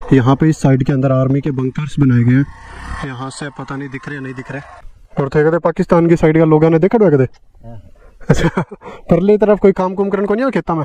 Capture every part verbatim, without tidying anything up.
यहाँ पे इस साइड के अंदर आर्मी के बंकर्स बनाए गए हैं। यहाँ से पता नहीं दिख रहे नहीं दिख रहे। और थे कहते पाकिस्तान की साइड का लोगों ने देखा कहते अच्छा परली तरफ कोई काम कुम करने को नहीं हो खेता में।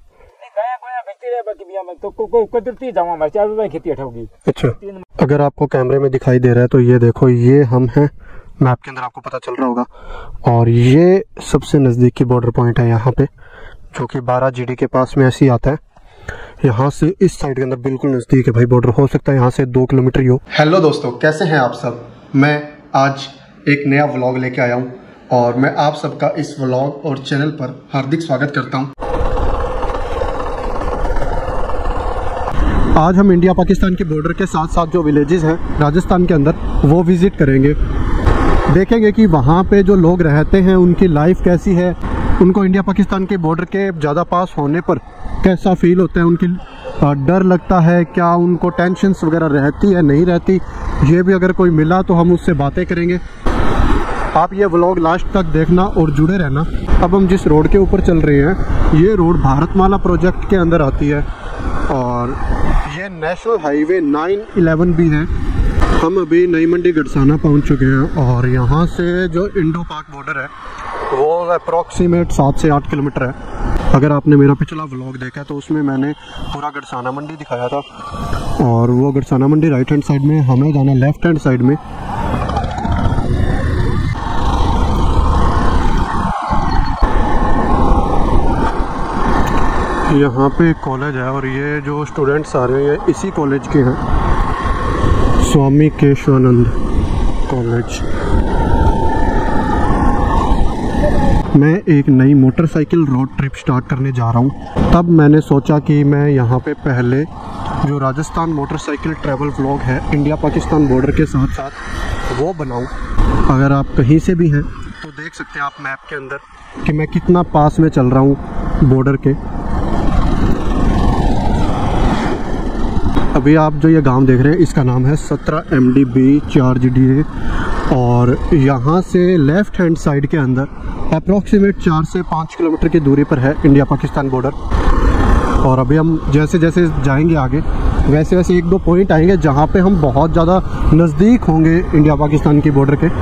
अच्छा, अगर आपको कैमरे में दिखाई दे रहा है तो ये देखो, ये हम हैं, मैप के अंदर आपको पता चल रहा होगा। और ये सबसे नज़दीकी बॉर्डर पॉइंट है यहाँ पे, जो कि बारह जी डी के पास में ऐसे ही आता है। यहाँ से इस साइड के अंदर बिल्कुल नज़दीक है भाई बॉर्डर, हो सकता है यहाँ से दो किलोमीटर ही हो। हेलो दोस्तों, कैसे हैं आप सब। मैं आज एक नया व्लॉग लेके आया हूँ और मैं आप सबका इस व्लॉग और चैनल पर हार्दिक स्वागत करता हूँ। आज हम इंडिया पाकिस्तान के बॉर्डर के साथ साथ जो विलेजेस हैं राजस्थान के अंदर वो विज़िट करेंगे। देखेंगे कि वहाँ पे जो लोग रहते हैं उनकी लाइफ कैसी है, उनको इंडिया पाकिस्तान के बॉर्डर के ज़्यादा पास होने पर कैसा फील होता है, उनकी डर लगता है क्या, उनको टेंशन्स वगैरह रहती है नहीं रहती, ये भी अगर कोई मिला तो हम उससे बातें करेंगे। आप ये व्लॉग लास्ट तक देखना और जुड़े रहना। अब हम जिस रोड के ऊपर चल रहे हैं ये रोड भारतमाला प्रोजेक्ट के अंदर आती है और ये नेशनल हाईवे नाइन इलेवन भी है। हम अभी नई मंडी गड़साना पहुंच चुके हैं और यहाँ से जो इंडो पाक बॉर्डर है वो अप्रॉक्सीमेट सात से आठ किलोमीटर है। अगर आपने मेरा पिछला व्लॉग देखा तो उसमें मैंने पूरा गड़साना मंडी दिखाया था और वो Gharsana Mandi right hand side में, हमें जाना लेफ्ट हैंड साइड में। यहाँ पे एक कॉलेज है और ये जो स्टूडेंट्स आ रहे हैं इसी कॉलेज के हैं, स्वामी केशवानंद कॉलेज। मैं एक नई मोटरसाइकिल रोड ट्रिप स्टार्ट करने जा रहा हूँ, तब मैंने सोचा कि मैं यहाँ पे पहले जो राजस्थान मोटरसाइकिल ट्रैवल व्लॉग है इंडिया पाकिस्तान बॉर्डर के साथ साथ वो बनाऊँ। अगर आप कहीं से भी हैं तो देख सकते हैं आप मैप के अंदर कि मैं कितना पास में चल रहा हूँ बॉर्डर के। अभी आप जो ये गांव देख रहे हैं इसका नाम है सत्रह एम डी बी चार जी डी ए और यहाँ से लेफ़्ट हैंड साइड के अंदर अप्रॉक्सीमेट चार से पाँच किलोमीटर की दूरी पर है इंडिया पाकिस्तान बॉर्डर। और अभी हम जैसे जैसे जाएंगे आगे वैसे वैसे एक दो पॉइंट आएंगे जहाँ पे हम बहुत ज़्यादा नज़दीक होंगे इंडिया पाकिस्तान की बॉर्डर के।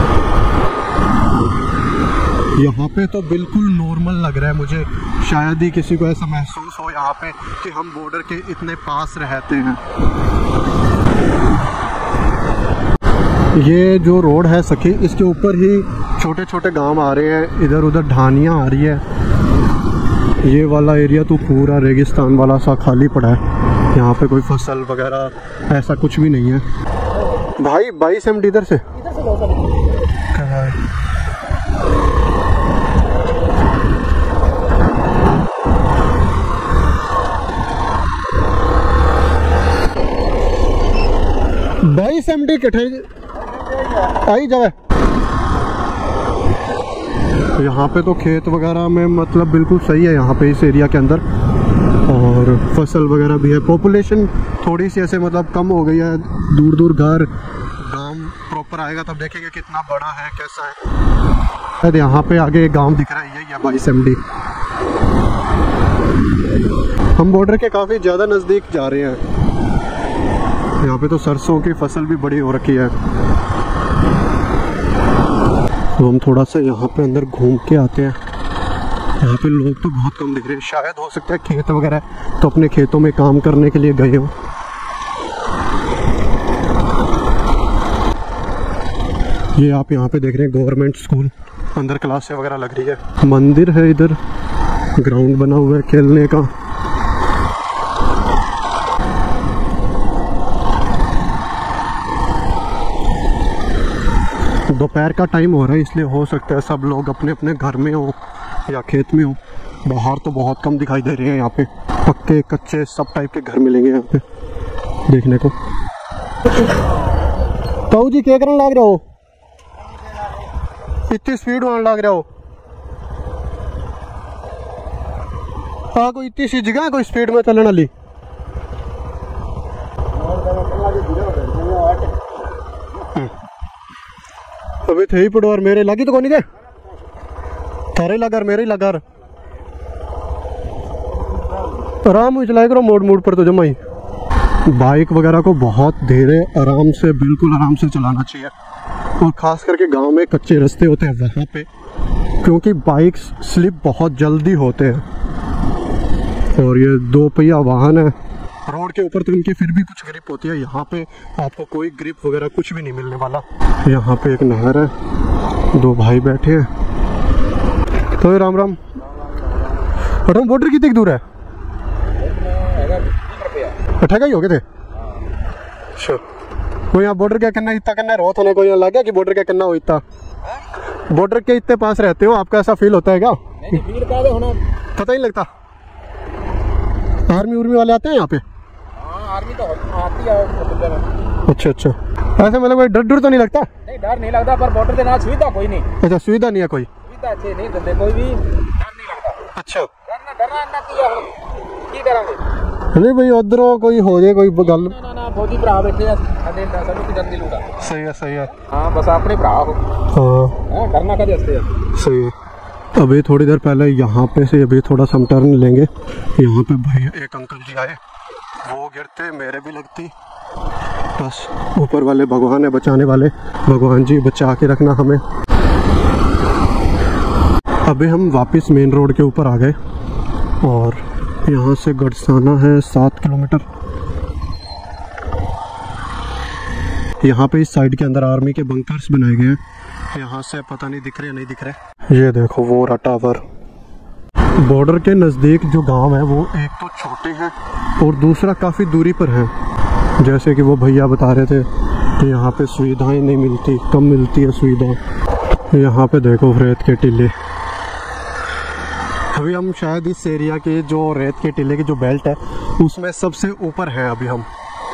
यहाँ पे तो बिल्कुल नॉर्मल लग रहा है मुझे, शायद ही किसी को ऐसा महसूस हो यहाँ पे कि हम बॉर्डर के इतने पास रहते हैं। ये जो रोड है सखी, इसके ऊपर ही छोटे छोटे गांव आ रहे हैं, इधर उधर ढानियाँ आ रही है। ये वाला एरिया तो पूरा रेगिस्तान वाला सा खाली पड़ा है, यहाँ पे कोई फसल वगैरह ऐसा कुछ भी नहीं है। भाई बाईस एम डी इधर से बाईस एम डी कटे आई जाए। यहाँ पे तो खेत वगैरह में मतलब बिल्कुल सही है यहाँ पे इस एरिया के अंदर, और फसल वगैरह भी है। पॉपुलेशन थोड़ी सी ऐसे मतलब कम हो गई है, दूर दूर घर, गांव प्रॉपर आएगा तब देखेंगे कितना बड़ा है कैसा है। यहाँ पे आगे एक गांव दिख रहा है, यही है बाईस एम डी। हम बॉर्डर के काफ़ी ज़्यादा नज़दीक जा रहे हैं। यहाँ पे तो सरसों की फसल भी बड़ी हो रखी है, तो हम थोड़ा सा यहाँ पे अंदर घूम के आते हैं। यहाँ पे लोग तो बहुत कम दिख रहे हैं, शायद हो सकता है खेत वगैरह तो अपने खेतों में काम करने के लिए गए हो। ये आप यहाँ पे देख रहे हैं गवर्नमेंट स्कूल, अंदर क्लासें वगैरह लग रही है। मंदिर है, इधर ग्राउंड बना हुआ है खेलने का। दोपहर का टाइम हो रहा है इसलिए हो सकता है सब लोग अपने अपने घर में हो या खेत में हो। बाहर तो बहुत कम दिखाई दे रहे हैं, यहाँ पे पक्के कच्चे सब टाइप के घर मिलेंगे यहाँ पे देखने को। ताऊ जी क्या करने लग रहे हो, इतनी स्पीड होने लग रहे हो? हाँ, कोई इतनी सी जगह है कोई स्पीड में चलने वाली? अभी थे ही पड़ो और मेरे लगी तो कौन नहीं थे, थारे लगा मेरे ही लगा। आराम में चलाया करो मोड़ मोड़ पर तो जमा ही। बाइक वगैरह को बहुत धीरे आराम से, बिल्कुल आराम से चलाना चाहिए, और ख़ास करके गांव में कच्चे रास्ते होते हैं वहाँ पे, क्योंकि बाइक स्लिप बहुत जल्दी होते हैं। और ये दो पहिया वाहन है, रोड के ऊपर तो इनकी फिर भी कुछ ग्रिप होती है, यहाँ पे आपको कोई ग्रिप वगैरह कुछ भी नहीं मिलने वाला। यहाँ पे एक नहर है, दो भाई बैठे हैं। तो राम राम। और हम बॉर्डर कितनी दूर है? अठारह ही हो गए थे। अच्छा, कोई यहाँ बॉर्डर क्या करना इतना करना रोत होने को यहाँ लग गया कि बॉर्डर क्या करना हो इतना? बॉर्डर के इतने पास रहते हो, आपका ऐसा फील होता है क्या? नहीं, फील का होना पता ही लगता। आर्मी उर्मी वाले आते हैं यहाँ पे? हाँ, आर्मी तो आती है। अच्छा अच्छा, ऐसे मतलब कोई डर डर तो नहीं लगता? नहीं, डर नहीं लगता, पर बॉर्डर के ना सुविधा कोई नहीं। अच्छा, सुविधा नहीं है कोई? सुविधा अच्छी नहीं देते कोई भी, डर नहीं लगता। अच्छा, डरना डरना ना किया हो की करेंगे? नहीं भाई, उधरों कोई हो जाए कोई गल ना ना, फौजी भरा बैठे हैं, अदे सानू की डर नहीं लूटा। सही है सही है। हां, बस अपने भरा हो। हां, करना का जस्ते है। सही है। अभी थोड़ी देर पहले यहाँ पे से अभी थोड़ा सा हम टर्न लेंगे, यहाँ पे भाई एक अंकल जी आए, वो गिरते मेरे भी लगती, बस ऊपर वाले भगवान है बचाने वाले, भगवान जी बचा के रखना हमें। अभी हम वापस मेन रोड के ऊपर आ गए, और यहाँ से गढ़साना है सात किलोमीटर। यहाँ पे इस साइड के अंदर आर्मी के बंकर्स बनाए गए हैं, यहाँ से पता नहीं दिख रहे नहीं दिख रहे। ये देखो वो रहा टावर। बॉर्डर के नज़दीक जो गांव है वो एक तो छोटे हैं और दूसरा काफ़ी दूरी पर है। जैसे कि वो भैया बता रहे थे कि यहाँ पे सुविधाएं नहीं मिलती, कम मिलती है सुविधा। यहाँ पे देखो रेत के टीले। अभी हम शायद इस एरिया के जो रेत के टीले की जो बेल्ट है उसमें सबसे ऊपर है अभी हम।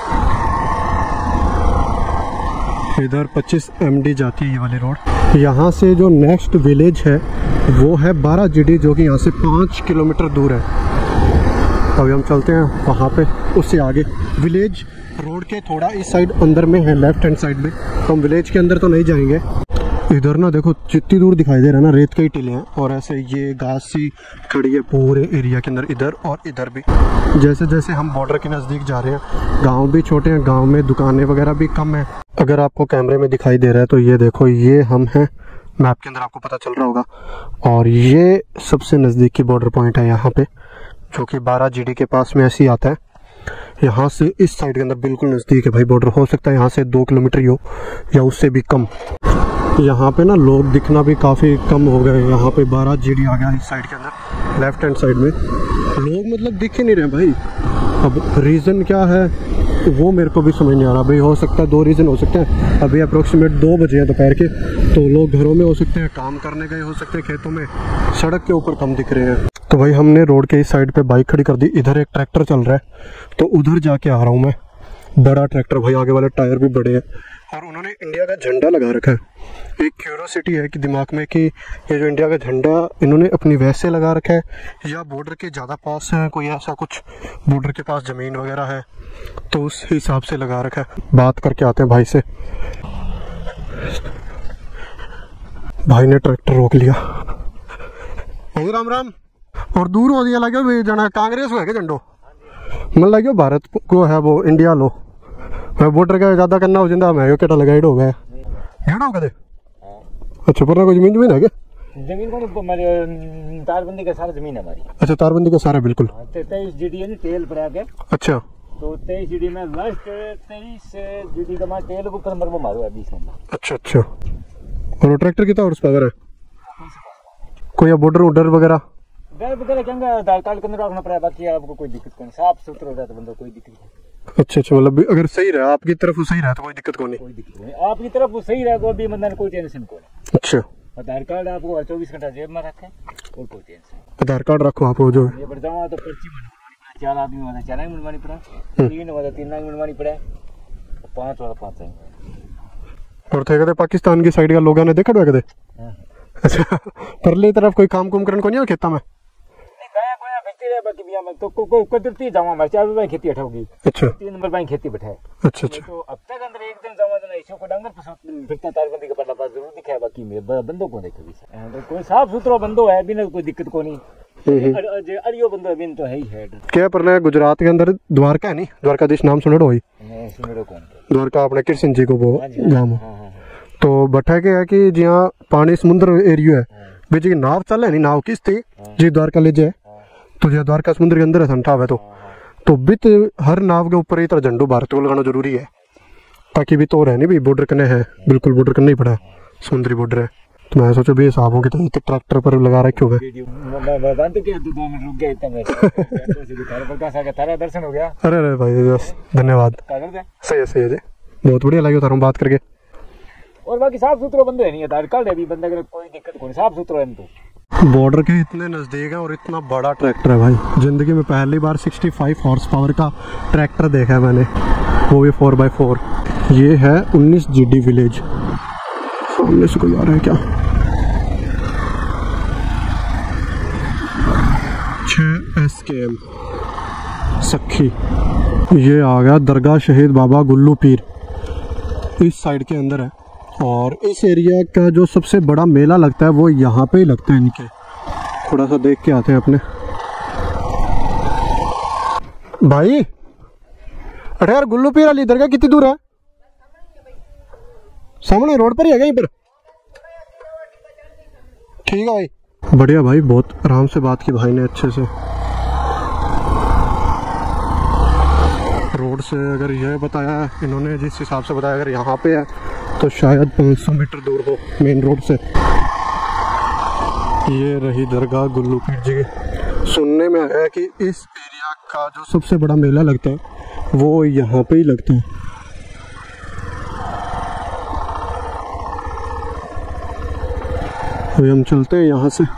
इधर पच्चीस एम डी जाती है ये वाली रोड। यहाँ से जो नेक्स्ट विलेज है वो है बारह जी डी, जो कि यहाँ से पाँच किलोमीटर दूर है। अभी हम चलते हैं वहाँ पे, उससे आगे विलेज रोड के थोड़ा इस साइड अंदर में है, लेफ्ट हैंड साइड में। तो हम विलेज के अंदर तो नहीं जाएंगे। इधर ना देखो जितनी दूर दिखाई दे रहा है ना रेत के ही टीले हैं, और ऐसे ये घास सी खड़ी है पूरे एरिया के अंदर, इधर और इधर भी। जैसे जैसे हम बॉर्डर के नज़दीक जा रहे हैं, गांव भी छोटे हैं, गांव में दुकानें वगैरह भी कम है। अगर आपको कैमरे में दिखाई दे रहा है तो ये देखो, ये हम हैं, मैप के अंदर आपको पता चल रहा होगा। और ये सबसे नज़दीक की बॉर्डर पॉइंट है यहाँ पे, जो कि बारह जी डी के पास में ऐसे ही आता है। यहाँ से इस साइड के अंदर बिल्कुल नज़दीक है भाई बॉर्डर। हो सकता है यहाँ से दो किलोमीटर ही हो या उससे भी कम। यहाँ पे ना लोग दिखना भी काफ़ी कम हो गए। यहाँ पे बारह जी डी आ गया इस साइड के अंदर, लेफ्ट हैंड साइड में लोग मतलब दिख ही नहीं रहे भाई। अब रीज़न क्या है वो मेरे को भी समझ नहीं आ रहा भाई। हो सकता है दो रीज़न हो सकते हैं। अभी अप्रोक्सीमेट दो बजे हैं दोपहर के, तो लोग घरों में हो सकते हैं, काम करने गए हो सकते हैं खेतों में, सड़क के ऊपर कम दिख रहे हैं। तो भाई हमने रोड के इस साइड पे बाइक खड़ी कर दी। इधर एक ट्रैक्टर चल रहा है, तो उधर जाके आ रहा हूँ मैं। बड़ा ट्रैक्टर भाई, आगे वाले टायर भी बड़े हैं, और उन्होंने इंडिया का झंडा लगा रखा है। एक क्यूरोसिटी है कि दिमाग में कि ये जो इंडिया का झंडा इन्होंने अपनी वैसे लगा रखा है या बॉर्डर के ज़्यादा पास है, कोई ऐसा कुछ बॉर्डर के पास ज़मीन वगैरह है तो उस हिसाब से लगा रखा है। बात करके आते हैं भाई से। भाई ने ट्रैक्टर रोक लिया। राम राम। और दूर हो दिया लगे जाना कांग्रेस है झंडो, मतलब लगे भारत को है वो इंडिया लो। बॉर्डर का ज्यादा करना हो जाता मैं केटा लगाइड हो गया हेड़ा हो गए। अच्छा, पर कोई जमीन जमीन है क्या? जमीन को हमारी तारबंदी का सारा जमीन है हमारी। अच्छा, तारबंदी का सारा बिल्कुल। तेईस जी डी है तेल पर आके। अच्छा, तो तेईस जी डी में लास्ट तेईस जी डी का हमारा तेल को नंबर वो मारो है बीस नंबर। अच्छा अच्छा। और ट्रैक्टर कितना हॉर्स पावर है? कोई बॉर्डर वॉर्डर वगैरह वगैरह वगैरह क्या आधार कार्ड के अंदर रखना पड़ेगा, बाकी आपको कोई दिक्कत नहीं, साफ सुथरा हो जाता बंदा, कोई दिक्कत नहीं। अच्छा अच्छा, मतलब अगर सही रहा आपकी तरफ सही रहा तो कोई दिक्कत को नहीं। कोई दिक्कत नहीं, आपकी तरफ सही रहा तो अभी मतलब कोई टेंशन को नहीं। अच्छा, आधार कार्ड आपको चौबीस घंटा जेब में रखें और कोई टेंशन। आधार कार्ड रखो आप जो ये बढ़ जाओ तो पर्ची बनवानी, चार आदमी वाला चार ही बनवानी पड़ा, तीन वाला तीन ही बनवानी पड़ा, पाँच वाला पाँच ही। और थे कहते पाकिस्तान की साइड का लोगों ने देखा कहते। अच्छा, परले तरफ कोई काम कुम करने को नहीं है खेता में? बाकी बिया में तो को को कुदरती जावा में चार रुपए खेती हटाओगी। अच्छा, तीन नंबर बैंक खेती बैठा है। अच्छा अच्छा। तो अब तक अंदर एक दिन जावा तो इसको को डंगर पसंद फिरता तारबंदी का पल्ला पास जरूर दिखा है, बाकी में बंदों को देखे भी तो कोई साफ सुथरा बंदो है, बिना कोई दिक्कत को नहीं। अड़ियो बंदो बिन तो है ही है क्या पर गुजरात के अंदर द्वारका है नहीं, द्वारकाधीश नाम सुनो हुई द्वारका अपने कृष्ण जी को वो गाँव तो बठा के है कि जहाँ पानी समुद्र एरियो है बीच की नाव चल है नहीं, नाव किस थी जी द्वारका ले जाए तो जो द्वारका समुद्र के अंदर है संठा है तो तो बित हर नाव के ऊपर इतना झंडू भारत को लगाना जरूरी है ताकि भी तो रहनी भी बॉर्डर कने है, बिल्कुल बॉर्डर करना ही पड़ा समुद्री बॉर्डर है। तो मैं सोचो भी हिसाब हो कि तो ट्रैक्टर पर लगा रखे होगा। दर्शन हो गया। अरे अरे भाई बस धन्यवाद, सही है सही है जी, बहुत बढ़िया लगी तारों बात करके। और बाकी साफ सुथरा बंदे है नहीं है कल है भी बंदे का कोई दिक्कत कोई साफ सुथरा है तो बॉर्डर के इतने नज़दीक है और इतना बड़ा ट्रैक्टर है भाई, ज़िंदगी में पहली बार पैंसठ हॉर्स पावर का ट्रैक्टर देखा है मैंने, वो भी फोर बाई फोर। ये है उन्नीस जी डी विलेज, सामने से कोई आ रहा है क्या? छः एस के एम सखी। ये आ गया दरगाह शहीद बाबा गुल्लू पीर, इस साइड के अंदर है और इस एरिया का जो सबसे बड़ा मेला लगता है वो यहाँ पे ही लगता है इनके। थोड़ा सा देख के आते हैं अपने भाई। अरे यार गुल्लू पीर वाली दरगाह कितनी दूर है? सामने रोड पर ही है कहीं पर? ठीक है भाई, बढ़िया भाई, बहुत आराम से बात की भाई ने, अच्छे से। रोड से अगर यह बताया इन्होंने, जिस हिसाब से बताया, अगर यहाँ पे है तो शायद पाँच सौ मीटर दूर हो मेन रोड से। ये रही दरगाह गुल्लू पीर जी की। सुनने में आया कि इस एरिया का जो सबसे बड़ा मेला लगता है वो यहाँ पे ही लगता है। अभी हम चलते हैं यहाँ से।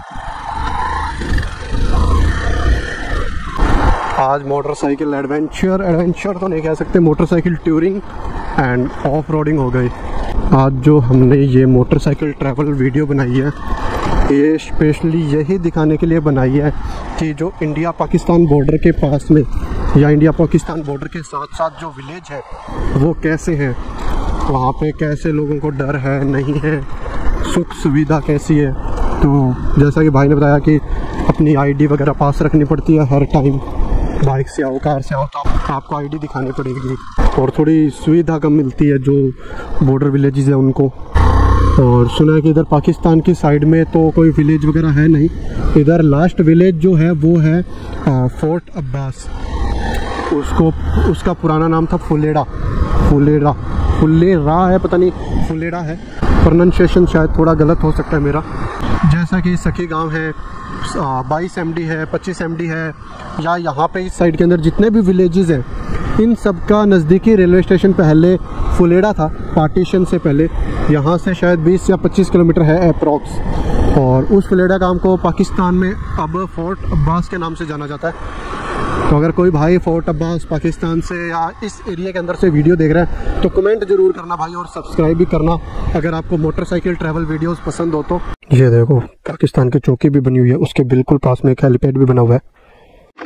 आज मोटरसाइकिल एडवेंचर एडवेंचर तो नहीं कह सकते, motorcycle touring and off roading हो गई। आज जो हमने ये मोटरसाइकिल ट्रैवल वीडियो बनाई है ये स्पेशली यही दिखाने के लिए बनाई है कि जो इंडिया पाकिस्तान बॉर्डर के पास में या इंडिया पाकिस्तान बॉर्डर के साथ साथ जो विलेज है वो कैसे हैं, वहाँ पे कैसे लोगों को डर है नहीं है, सुख सुविधा कैसी है। तो जैसा कि भाई ने बताया कि अपनी आईडी वगैरह पास रखनी पड़ती है हर टाइम, बाइक से आओ कार से आओ तो आपको आईडी दिखानी पड़ेगी और थोड़ी सुविधा कम मिलती है जो बॉर्डर विलेजेस है उनको। और सुना है कि इधर पाकिस्तान की साइड में तो कोई विलेज वगैरह है नहीं, इधर लास्ट विलेज जो है वो है आ, फोर्ट अब्बास। उसको उसका पुराना नाम था फुलेड़ा, फुलेड़ा फुलेरा है, पता नहीं फुलेड़ा है, प्रोनाउंसिएशन शायद थोड़ा गलत हो सकता है मेरा। जैसा कि सखी गांव है, बाईस एम डी है, पच्चीस एम डी है, या यहाँ पे इस साइड के अंदर जितने भी विलेजेस हैं इन सब का नज़दीकी रेलवे स्टेशन पहले फुलेड़ा था, पार्टीशन से पहले। यहाँ से शायद बीस या पच्चीस किलोमीटर है अप्रॉक्स। और उस फुलेड़ा गांव को पाकिस्तान में अब फोर्ट अब्बास के नाम से जाना जाता है। तो अगर कोई भाई फोर्ट अब्बास पाकिस्तान से या इस एरिया के अंदर से वीडियो देख रहा है तो कमेंट जरूर करना भाई, और सब्सक्राइब भी करना अगर आपको मोटरसाइकिल ट्रैवल वीडियोस पसंद हो तो। ये देखो पाकिस्तान की चौकी भी बनी हुई है, उसके बिल्कुल पास में एक हेलीपैड भी बना हुआ है।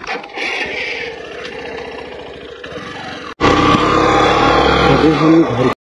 अभी हम घर